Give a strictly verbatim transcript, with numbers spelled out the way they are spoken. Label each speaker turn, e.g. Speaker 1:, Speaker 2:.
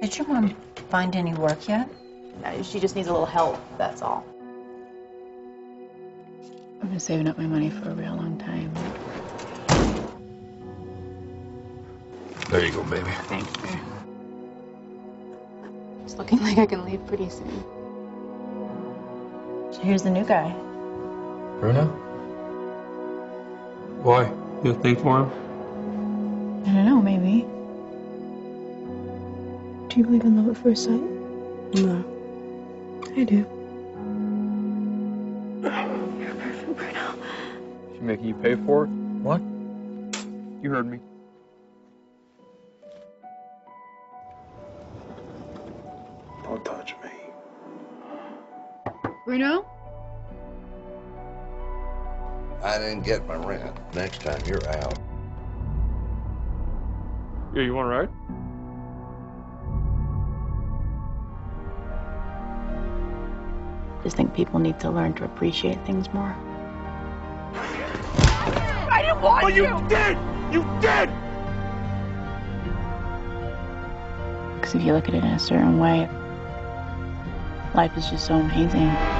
Speaker 1: Did your mom find any work yet?
Speaker 2: No, she just needs a little help, that's all.
Speaker 3: I've been saving up my money for a real long time.
Speaker 4: There you go, baby.
Speaker 3: Thanks, dear.
Speaker 2: It's looking like I can leave pretty soon.
Speaker 1: So here's the new guy.
Speaker 4: Bruno? Why? You have a thing for him?
Speaker 3: I don't know, maybe.
Speaker 5: Do you believe in love at first sight?
Speaker 3: No.
Speaker 5: I do. You're perfect, Bruno.
Speaker 4: She making you pay for it? What? You heard me.
Speaker 6: Don't touch me.
Speaker 3: Bruno?
Speaker 7: I didn't get my rent. Next time you're out.
Speaker 4: Yeah, you want to ride?
Speaker 3: Just think people need to learn to appreciate things more.
Speaker 4: I didn't want but you! you did! You did!
Speaker 3: Because if you look at it in a certain way, life is just so amazing.